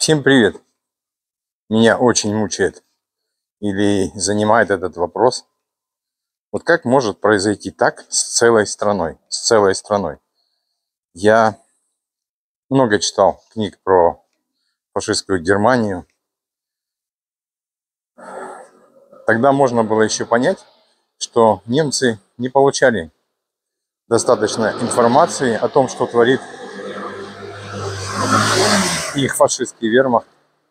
Всем привет! Меня очень мучает или занимает этот вопрос. Вот как может произойти так с целой страной? Я много читал книг про фашистскую Германию. Тогда можно было еще понять, что немцы не получали достаточно информации о том, что творит их фашистский вермахт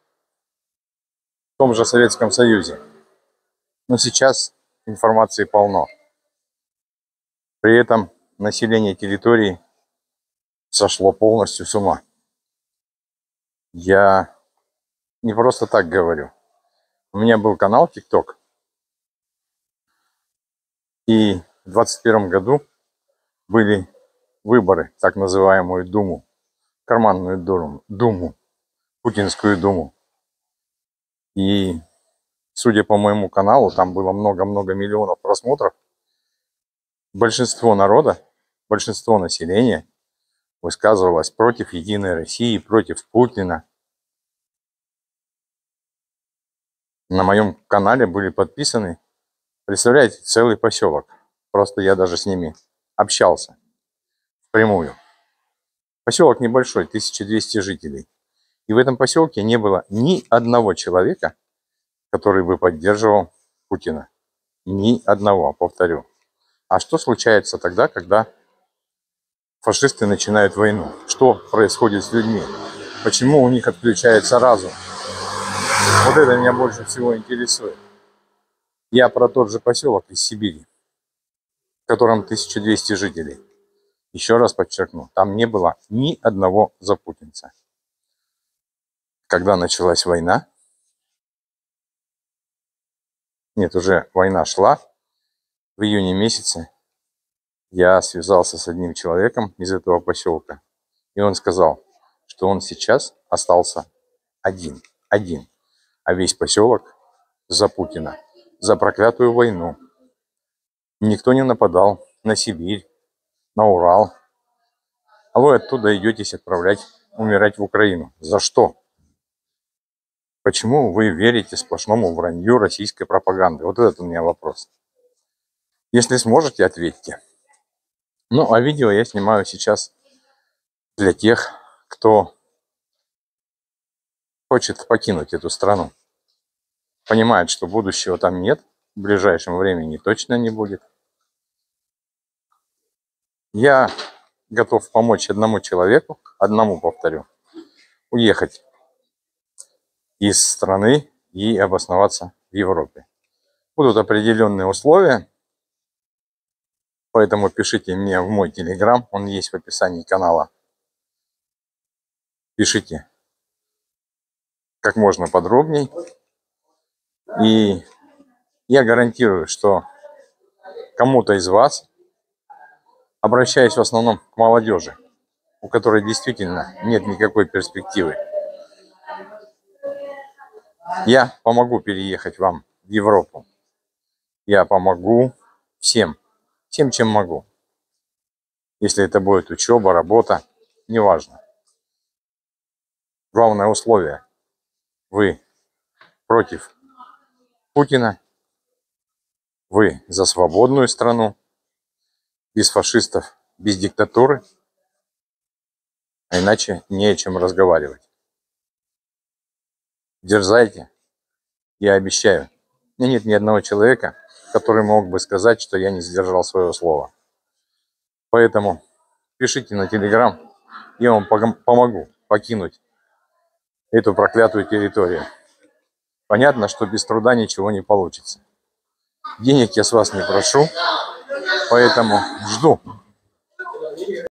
в том же Советском Союзе. Но сейчас информации полно. При этом население территории сошло полностью с ума. Я не просто так говорю. У меня был канал TikTok. И в 2021 году были выборы, так называемую Думу, карманную Думу, Путинскую Думу. И, судя по моему каналу, там было много-много миллионов просмотров. Большинство народа, большинство населения высказывалось против Единой России, против Путина. На моем канале были подписаны, представляете, целый поселок. Просто я даже с ними общался впрямую. Поселок небольшой, 1200 жителей. И в этом поселке не было ни одного человека, который бы поддерживал Путина. Ни одного, повторю. А что случается тогда, когда фашисты начинают войну? Что происходит с людьми? Почему у них отключается разум? Вот это меня больше всего интересует. Я про тот же поселок из Сибири, в котором 1200 жителей. Еще раз подчеркну, там не было ни одного запутинца. Когда началась война, уже война шла, в июне месяце я связался с одним человеком из этого поселка, и он сказал, что он сейчас остался один, а весь поселок за Путина, за проклятую войну. Никто не нападал на Сибирь, на Урал, а вы оттуда идетесь умирать в Украину. За что? Почему вы верите сплошному вранью российской пропаганды? Вот этот у меня вопрос. Если сможете, ответьте. А видео я снимаю сейчас для тех, кто хочет покинуть эту страну. Понимает, что будущего там нет, в ближайшем времени точно не будет. Я готов помочь одному человеку, повторю, уехать из страны и обосноваться в Европе. Будут определенные условия, поэтому пишите мне в мой телеграм, он есть в описании канала. Пишите как можно подробней, и я гарантирую, что кому-то из вас, обращаясь в основном к молодежи, у которой действительно нет никакой перспективы, я помогу переехать вам в Европу. Я помогу всем, чем могу. Если это будет учеба, работа, неважно. Главное условие: вы против Путина, вы за свободную страну, без фашистов, без диктатуры, а иначе не о чем разговаривать. Дерзайте, я обещаю. У меня нет ни одного человека, который мог бы сказать, что я не сдержал своего слова. Поэтому пишите на телеграм, я вам помогу покинуть эту проклятую территорию. Понятно, что без труда ничего не получится. Денег я с вас не прошу, поэтому жду.